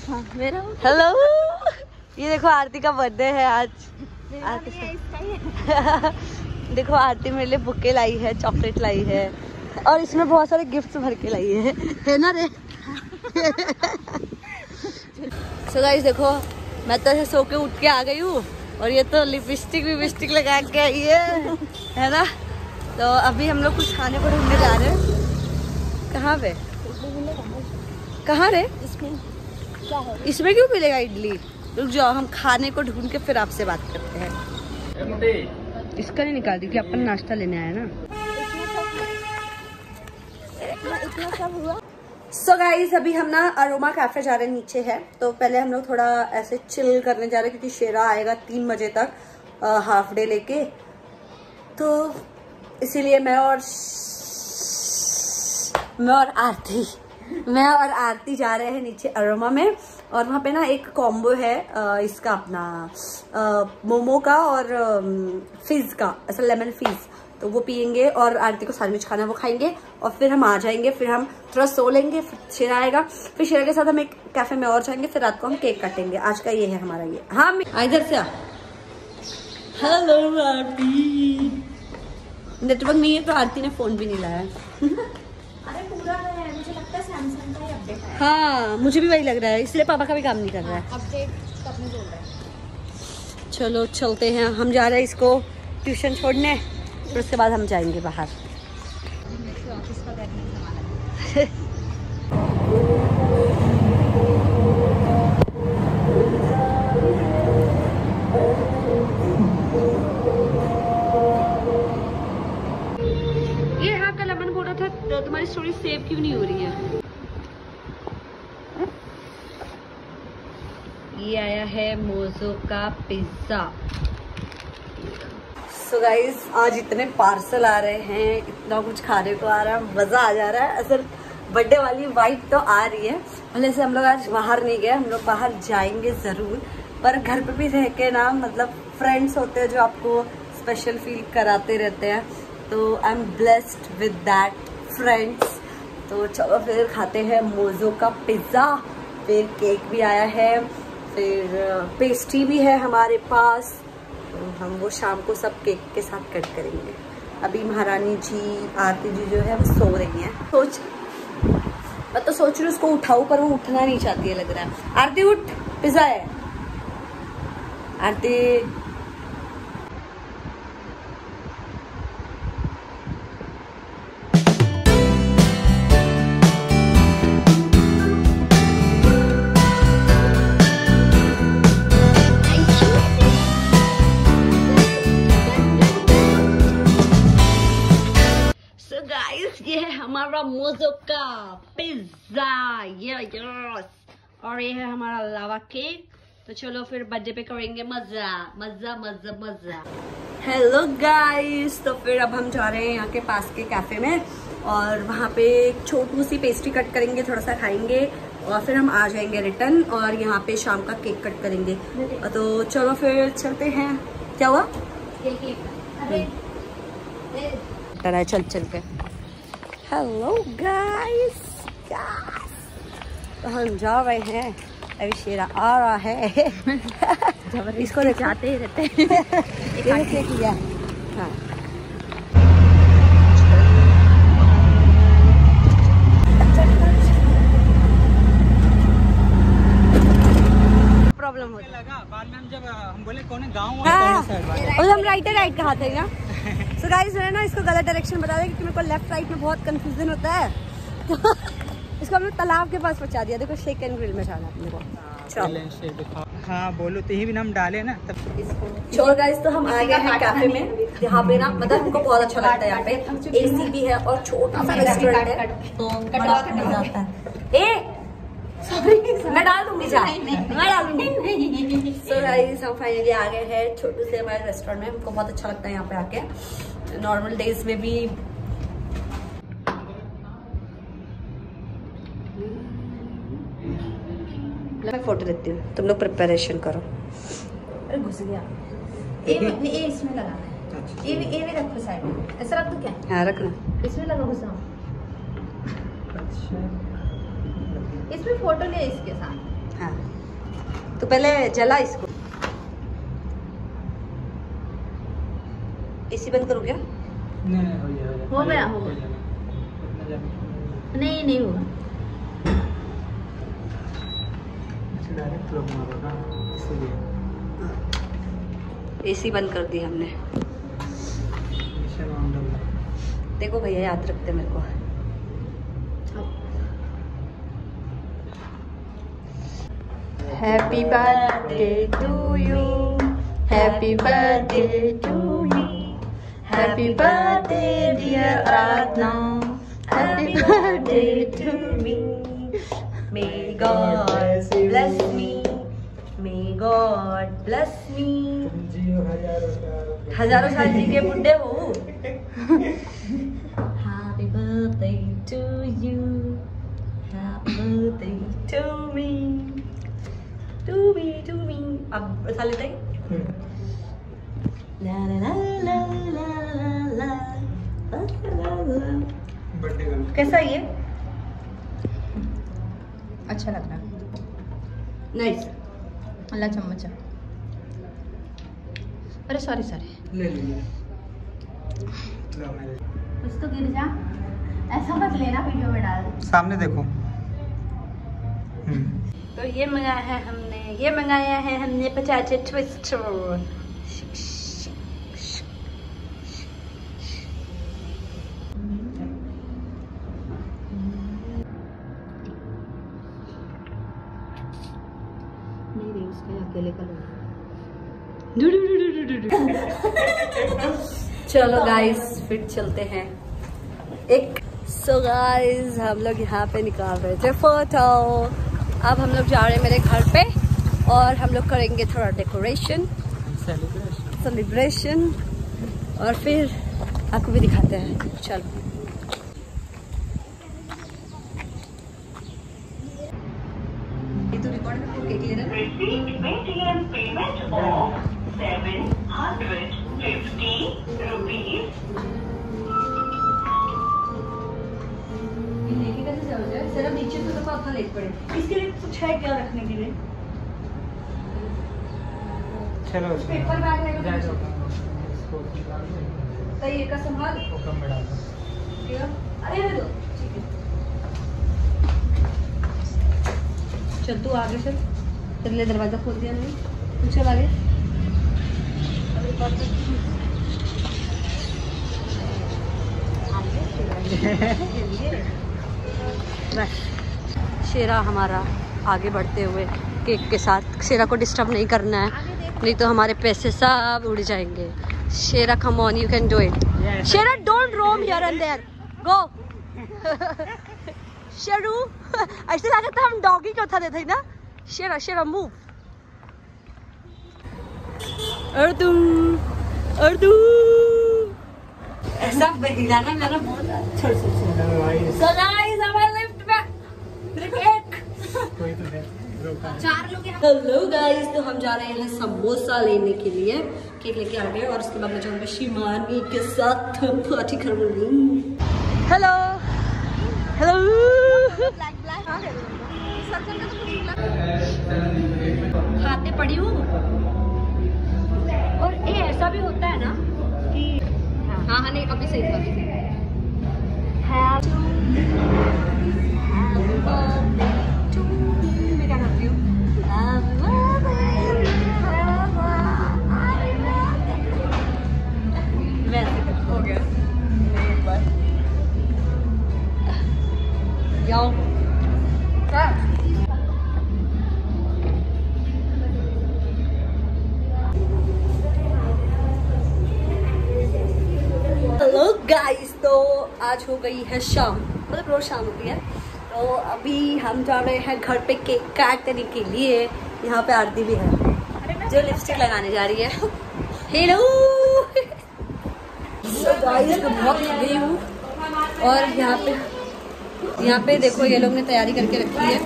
हाँ मेरा। हेलो, ये देखो आरती का बर्थडे है आज। आरती देखो आरती मेरे लिए बुके लाई है, चॉकलेट लाई है और इसमें बहुत सारे गिफ्ट्स भर के लाई है ना रे। सो गाइस देखो, मैं तो सो के उठ के आ गई हूँ और ये तो लिपस्टिक लगा के आई है ना। तो अभी हम लोग कुछ खाने को ढूंढने जा रहे हैं। कहाँ पे? कहाँ रे? इसमें क्या है? इसमें क्यों मिलेगा इडली? रुक जाओ, हम खाने को ढूंढ के फिर आपसे बात करते हैं। इसका नहीं निकाल दी कि अपन नाश्ता लेने आए ना। इतना सब हुआ। सो गाइस अभी हम ना अरोमा कैफे जा रहे हैं, नीचे है। तो पहले हम लोग थोड़ा ऐसे चिल करने जा रहे हैं क्योंकि शेरा आएगा 3 बजे तक हाफ डे लेके। तो इसीलिए मैं और आरती जा रहे हैं नीचे अरोमा में। और वहाँ पे ना एक कॉम्बो है इसका अपना मोमो का और फिज का, ऐसा लेमन फिज, तो वो पियेंगे और आरती को सैंडविच खाना वो खाएंगे और फिर हम आ जाएंगे। फिर हम थोड़ा सो लेंगे, फिर शेरा आएगा, फिर शेरा के साथ हम एक कैफे में और जाएंगे, फिर रात को हम केक काटेंगे। आज का ये है हमारा ये। हाँ इधर से आ। हेलो आरती। नेटवर्क नहीं है तो आरती ने फोन भी नहीं लाया। अरे पूरा है, मुझे लगता है सैमसंग का ही अपडेट है। हाँ मुझे भी वही लग रहा है, इसलिए पापा का भी काम नहीं कर रहा है। अपडेट कब में बोल रहा है। चलो चलते हैं, हम जा रहे हैं इसको ट्यूशन छोड़ने, फिर उसके बाद हम जाएंगे बाहर। ऑफिस का बैग नहीं संभाला। ये हाँ कल अमन बोल रहा था तुम्हारी स्टोरी सेव क्यों नहीं हो रही है। ये आया है मोज़ो का पिज्जा। सो गाइस आज इतने पार्सल आ रहे हैं, इतना कुछ खाने को आ रहा है, मजा आ जा रहा है। असल बर्थडे वाली वाइब तो आ रही है। भले से हम लोग आज बाहर नहीं गए, हम लोग बाहर जाएंगे जरूर, पर घर पे भी रह के ना, मतलब फ्रेंड्स होते हैं जो आपको स्पेशल फील कराते रहते हैं। तो I am blessed with that friends. तो चलो फिर खाते हैं मोज़ो का पिज्ज़ा। फिर केक भी आया है, फिर पेस्ट्री भी है हमारे पास। तो हम वो शाम को सब केक के साथ कट करेंगे। अभी महारानी जी, आरती जी जो है वो सो रही हैं। मैं तो सोच रही हूँ उसको उठाऊं, पर वो उठना नहीं चाहती है लग रहा है। आरती उठ, पिज्जा है। आरती ये है हमारा मोज़ो का पिज्जा, ये यस। और ये है हमारा लावा केक। तो चलो फिर बर्थडे पे करेंगे मजा मजा मजा मजा। हेलो गाइस, तो फिर अब हम जा रहे हैं यहाँ के पास के कैफे में और वहाँ पे एक छोटू सी पेस्ट्री कट करेंगे, थोड़ा सा खाएंगे और फिर हम आ जाएंगे रिटर्न। और यहाँ पे शाम का केक कट करेंगे। तो चलो फिर चलते हैं। क्या हुआ? चल के। हेलो गाइस, तो हम जा रहे हैं, अभी शेरा आ रहा है। इसको जाते ही रहते हैं। किया हाँ। प्रॉब्लम हो लगा बाद में हम जब हम बोले कौन गाँव और हम राइट कहा थे ना। सो गाइस मैंने ना इसको गलत डायरेक्शन बता दिया क्योंकि मेरे को लेफ्ट राइट में बहुत कंफ्यूजन होता है। तो इसको हमने तालाब के पास पहुंचा दिया। देखो शेक एंड ग्रिल में जाना अपने को। हाँ बोलो तो यही भी नाम डाले ना तब। चलो गाइस तो हम आ गए हैं कैफे में। यहाँ पे ना मतलब हमको बहुत अच्छा लगता है। यहाँ पे एसी भी है और छोटा सा रेस्टोरेंट है, तो बड़ा मजा आता है। मैं डाल दूंगी, मैं डालूंगी। सो गाइस हम फाइनली आ गए हैं छोटू से हमारे रेस्टोरेंट में। हमको बहुत अच्छा लगता है यहाँ पे आके। नॉर्मल डेज में भी मैं फोटो लेती हूँ, तुम लोग प्रिपरेशन करो। अरे घुस गया। ये इसमें लगाना है। ये भी रखो साइड में। ऐसा रख दो क्या? हाँ रखना। इसमें लगा घुसा। इसमें फोटो ले इसके साथ। हाँ तो पहले जला इसको। एसी बंद करो क्या? हो गया होगा। नहीं होगा। एसी बंद कर दी हमने। देखो भैया याद रखते मेरे को। Happy birthday to you, happy birthday to you, happy birthday dear Aradhana, happy birthday to me, may God bless me, may God bless me. हजारों साल जी के बुड्ढे हो। Happy birthday to you, happy birthday to me, to me। अब बता लेते हैं। La la la la la la la la la। कैसा है ये? अच्छा लग रहा है। नाइस। अल्लाह चम्मच। अरे सॉरी कुछ तो गिर जा, ऐसा मत लेना, वीडियो में डाल। सामने देखो। तो ये मंगाया है हमने पचाचे ट्विस्टर। नहीं उसके अकेले का चलो गाइस फिर चलते हैं एक। सो गाइस हम लोग यहाँ पे निकाल रहे थे फोटो। अब हम लोग जा रहे हैं मेरे घर पे और हम लोग करेंगे थोड़ा डेकोरेशन सेलिब्रेशन और फिर आपको भी दिखाते हैं। चलो ये तो रिकॉर्ड करके केक ले रहा है। लेके कैसे चल जाए? सिर्फ नीचे तो दफा अपना लेट पड़े। इसके लिए कुछ है क्या रखने के लिए? चलो पेपर बैग है क्या? इसको तो ये का संभाल कम में डाल दो। अरे दो ठीक है। चल तू आगे चल। तेरे लिए दरवाजा खोल दिया नहीं। तू चल आगे। शेरा हमारा आगे बढ़ते हुए केक के साथ। शेरा को डिस्टर्ब नहीं करना है, नहीं तो हमारे पैसे सब उड़ जाएंगे। Shera come on, you can do it. Shera don't roam here and there, go. Sheru ऐसे लगा था हम डॉगी को उठा देते ना। शेरा मूव। अर्दू ऐसा हिलाना मेरा बहुत अच्छा। So guys, अब लिफ्ट में केक। हेलो गाइस, तो हम जा रहे हैं समोसा लेने के लिए। केक लेके आ गए और उसके बाद मैं जाऊंगा शिमानी के साथ पार्टी करूंगी। हेलो खाते पड़ी हूँ। और ये ऐसा भी होता है ना कि हाँ नहीं अभी सही था। हो गया एक बार हेलो गाइस, तो आज हो गई है शाम, मतलब रोज शाम होती है। तो अभी हम जा रहे हैं घर पे केक काटने के लिए। यहाँ पे आरती भी है जो लिपस्टिक लगाने जा रही है। हेलो गाइस, तो बहुत थक गई हूँ। और यहाँ पे देखो ये लोग ने तैयारी करके रखी है।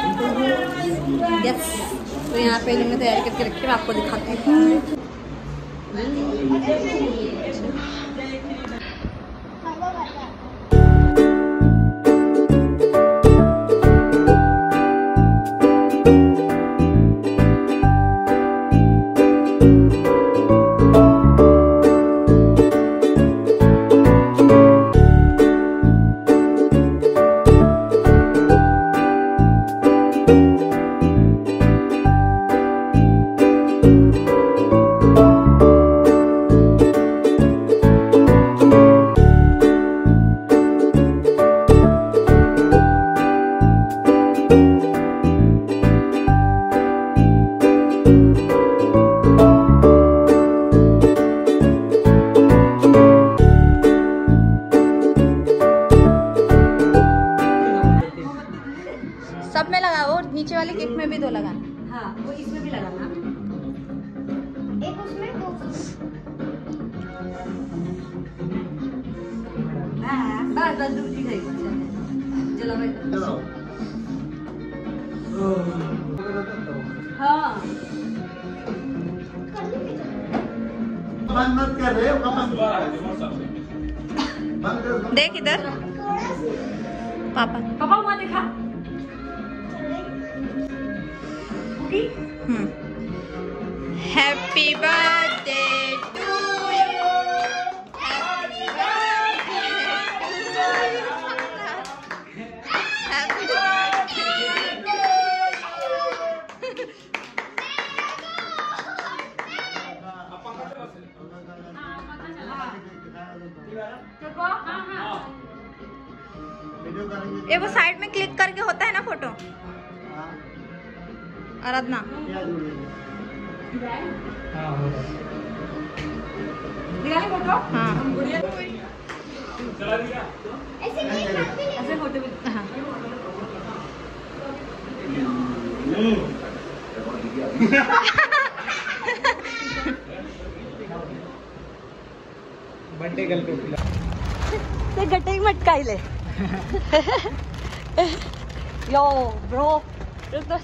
यस, तो यहाँ पे इन्होंने तैयारी करके रखी है, मैं आपको दिखाती हूँ। लगाना। हाँ वो इसमें भी लगाना। एक उसमें दो बस बस दूसरी खरीद चलो भाई। हाँ बंद मत कर रहे हो देख इधर पापा। पापा वहाँ देखा। Happy birthday to you, happy ये वो साइड में क्लिक करके होता है ना फोटो। आराधना फोटो। हाँ ऐसे फोटो भी। हाँ बर्थडे गर्ल को खिला ते गट्टे ही मटकाई ले। यो ब्रो रुक तो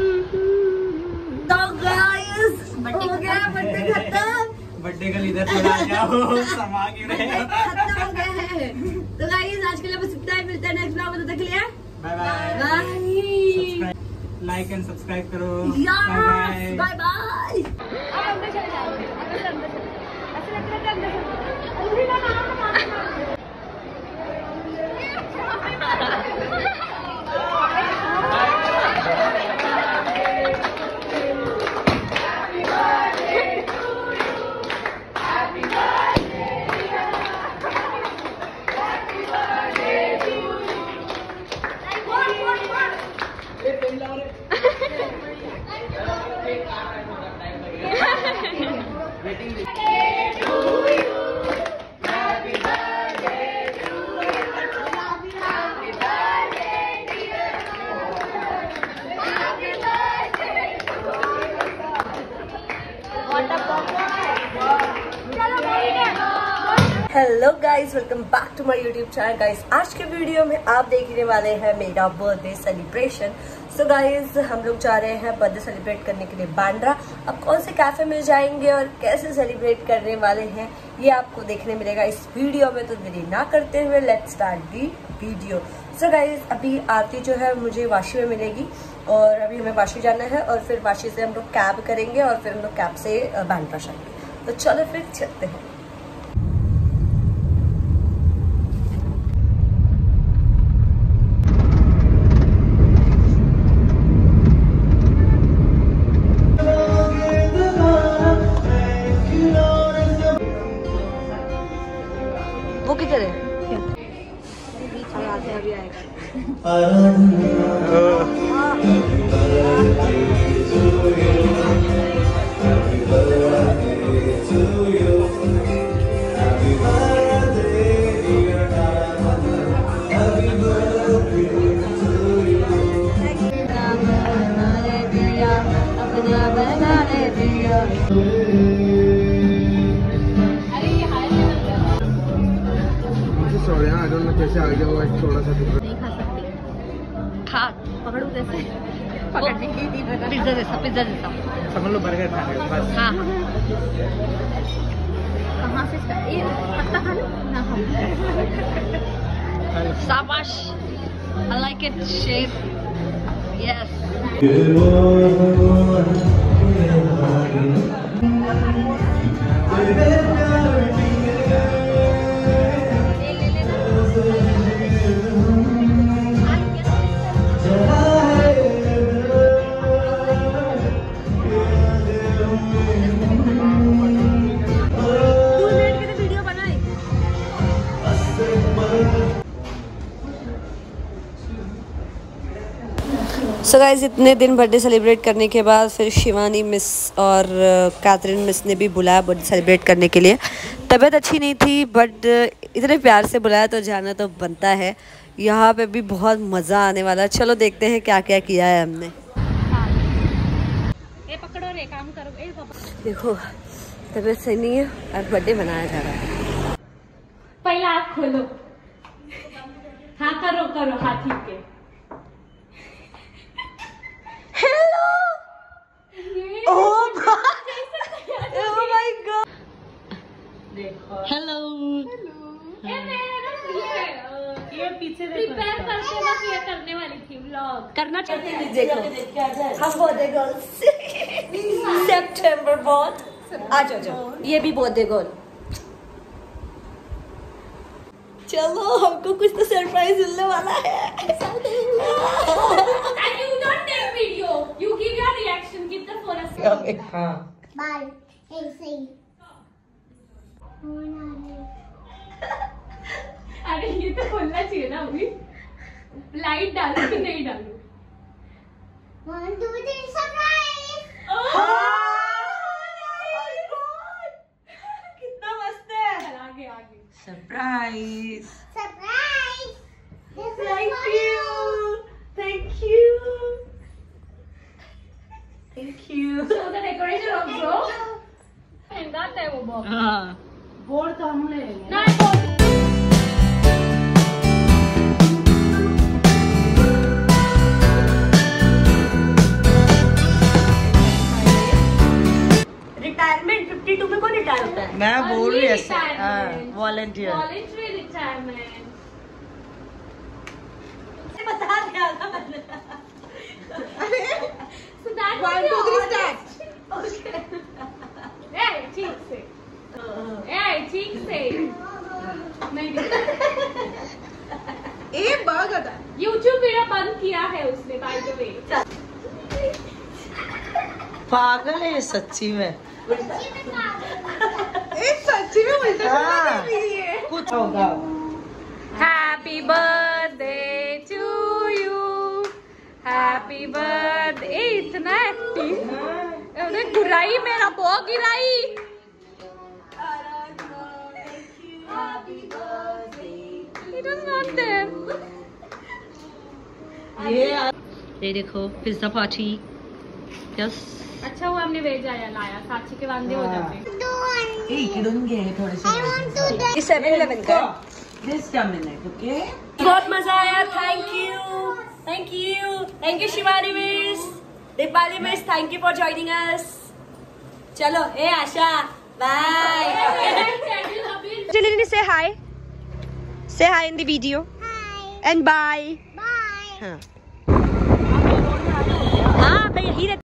गाइस हो गया बर्थडे खत्म। बर्थडे गर्ल इधर थोड़ा आ जाओ समा क्यों रहे हो? खत्म हो गया है। तो गाइस आज के लिए बस इतना ही, मिलते हैं नेक्स्ट ब्लॉग में। तब तक के लिए bye bye. Bye like and subscribe करो। Bye bye. अब अंदर चले जाओ, अंदर अंदर ऐसे लगता है अंदर पूरी ना hello guys, welcome back to my YouTube channel. Guys आज के वीडियो में आप देखने वाले हैं मेरा बर्थडे सेलिब्रेशन। सो गाइस हम लोग जा रहे हैं बर्थडे सेलिब्रेट करने के लिए बांद्रा। अब कौन से कैफे में जाएंगे और कैसे सेलिब्रेट करने वाले हैं ये आपको देखने मिलेगा इस वीडियो में। तो देरी ना करते हुए let's start the video. So guys अभी आरती जो है मुझे वाशी में मिलेगी और अभी हमें वाशी जाना है और फिर वाशी से हम लोग कैब करेंगे और फिर हम लोग कैब से बांद्रा जाएंगे। तो चलो फिर चलते हैं। वो किधर है? अभी आएगा। सॉरी आई डोंट नो कैसे आ गया वो थोड़ा सा नहीं खा सकती। खा पकड़ू कैसे पकड़ने की पिज्जा जैसा समझ लो बर्गर खाने बस। हाँ कहाँ से ये पत्ता खा लो ना हम। शाबाश, I like it shape. Yes. So guys इतने दिन बर्थडे सेलिब्रेट करने के बाद फिर शिवानी मिस और कैथरीन मिस ने भी बुलाया बर्थडे सेलिब्रेट करने के लिए। तबीयत अच्छी नहीं थी बट इतने प्यार से बुलाया तो जाना तो बनता है। यहाँ पे भी बहुत मज़ा आने वाला है। चलो देखते हैं क्या क्या किया है हमने। पकड़ो रे, काम करो। ए पापा देखो तबीयत सही नहीं है और बर्थडे मनाया जा रहा है। पहले आँख खोलो। हाँ करो करो, हाँ ठीक है। हेलो ओह माय गॉड देखो हेलो ये पीछे प्रिपेयर करते वक्त ये करने वाली थी व्लॉग करना चाहते हैं। देखो हम बर्थडे गर्ल्स सितंबर बहुत आ जाओ ये भी बर्थडे गर्ल। चलो हमको कुछ तो सरप्राइज मिलने वाला है। And you don't take video, you give your reaction, give the phone a हाँ Bye. Hey, say. अरे ये तो खोलना चाहिए ना अभी। लाइट डालू कि नहीं डालू? 1, 2, 3, surprise! कितना मस्त है। आगे आगे। Surprise Surprise! This is thank for you thank you thank you. So the decoration also. महंगा है वो बॉक्स। हाँ बोर्ड तो हम ले लेंगे। ना रिटायरमेंट 52 में कौन रिटायर होता है? मैं बोल रही ऐसे वॉलंटियर वॉलंटियर रिटायरमेंट। बता दिया था मैंने। So that 1, 2, 3 start. ए ठीक से। ए ठीक से। नहीं ए बग आता है। YouTube वीडियो बंद किया है उसने बाय द वे। पागल है ये सच्ची में। ए सच्ची में उल्टा हाँ। कर रही है। कुछ होगा। Happy birthday to you. Happy birthday। इतना एक्टिव। अरे गिराई मेरा बहुत गिराई। He doesn't want them. ये देखो पिज्जा पार्टी यस अच्छा हुआ हमने वेज आया लाया, साक्षी के वांदे हो जाते। थोड़े से I want to ये 7-Eleven का है। Just a minute, okay? बहुत मजा आया। Thank you Shivani miss Deepali miss thank you for joining us. चलो ए Asha bye. Say hi in the video Hi. And bye. Bye. हाँ मैं यही रहती